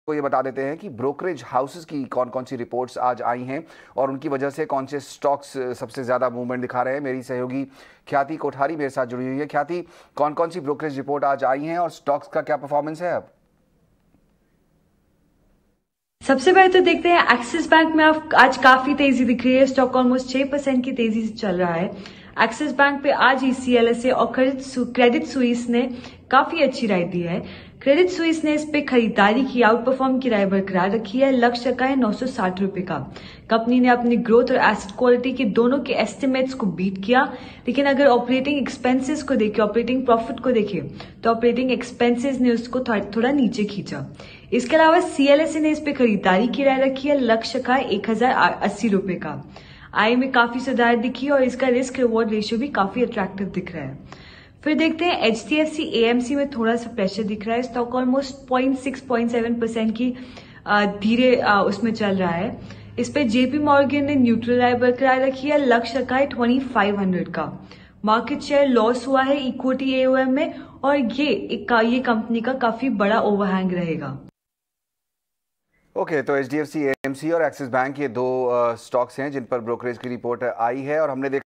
को ये बता देते हैं कि ब्रोकरेज हाउसेस की कौन कौन सी रिपोर्ट्स आज आई हैं और उनकी वजह से कौन से स्टॉक्स सबसे ज़्यादा मूवमेंट दिखा रहे हैं। मेरी सहयोगी ख्याति कोठारी मेरे साथ जुड़ी हुई है। ख्याति, कौन कौन सी ब्रोकरेज रिपोर्ट आज आई हैं और स्टॉक्स का क्या परफॉर्मेंस है अब? सबसे पहले तो देखते हैं एक्सिस बैंक में आज काफी तेजी दिख रही है। स्टॉक ऑलमोस्ट 6% की तेजी से चल रहा है। एक्सिस बैंक पे आज ही CLSA और क्रेडिट स्विस ने काफी अच्छी राय दी है। क्रेडिट स्विस ने इस पे खरीदारी की, आउट परफॉर्म की राय बरकरार रखी है। लक्ष्य का है 960 रुपए का। कंपनी ने अपनी ग्रोथ और एसेट क्वालिटी के दोनों के एस्टिमेट्स को बीट किया, लेकिन अगर ऑपरेटिंग एक्सपेंसेस को देखें, ऑपरेटिंग प्रॉफिट को देखें, तो ऑपरेटिंग एक्सपेंसेस ने उसको थोड़ा नीचे खींचा। इसके अलावा CLSA ने इस पे खरीदारी की राय रखी है। लक्ष्य का 1080 रुपए का। आय में काफी सुधार दिखी और इसका रिस्क रिवॉर्ड रेशियो भी काफी अट्रैक्टिव दिख रहा है। फिर देखते हैं HDFC AMC में थोड़ा सा प्रेशर दिख रहा है। स्टॉक ऑलमोस्ट 0.6-0.7% की धीरे उसमें चल रहा है। इस पे JP मॉर्गन ने न्यूट्रल राय बरकरार रखी है। लक्ष्य का है 2500 का। मार्केट शेयर लॉस हुआ है इक्विटी AUM में और ये कंपनी का काफी बड़ा ओवरहैंग रहेगा। ओके, तो HDFC AMC और एक्सिस बैंक ये दो स्टॉक्स हैं जिन पर ब्रोकरेज की रिपोर्ट आई है और हमने देखा